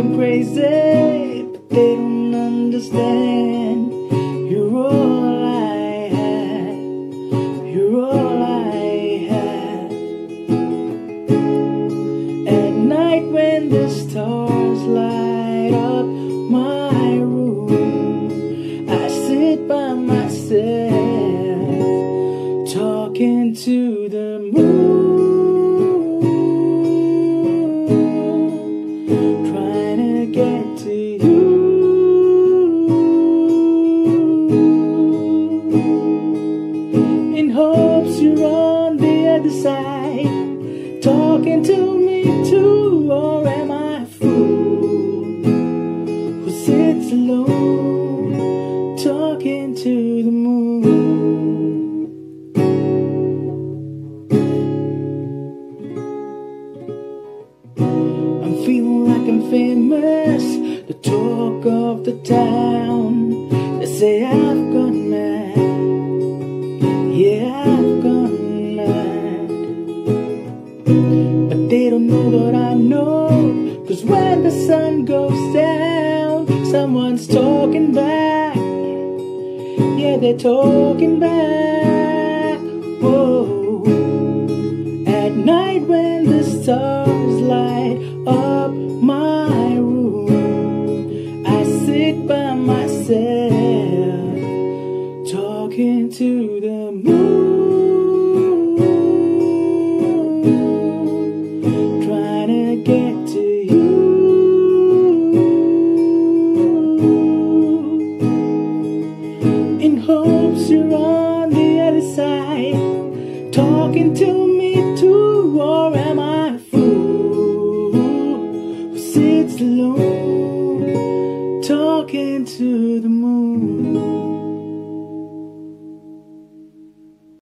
I'm crazy, but they don't understand. You're all I had. You're all I had. At night when the stars light up my room, I sit by myself, talking to the moon, trying to get to you, in hopes you're on the other side, talking to me too. Or am I a fool who sits alone, talking to the moon? I'm feeling like I'm famous, the talk of the town. They say I've gone mad, yeah, I've gone mad. But they don't know what I know, 'cause when the sun goes down, someone's talking back. Yeah, they're talking back. Whoa. At night when the stars light up my room, I sit by myself, talking to the moon, trying to get to you, in hopes you're on the other side, talking to me too. Or am I a fool who sits alone, talking to the moon?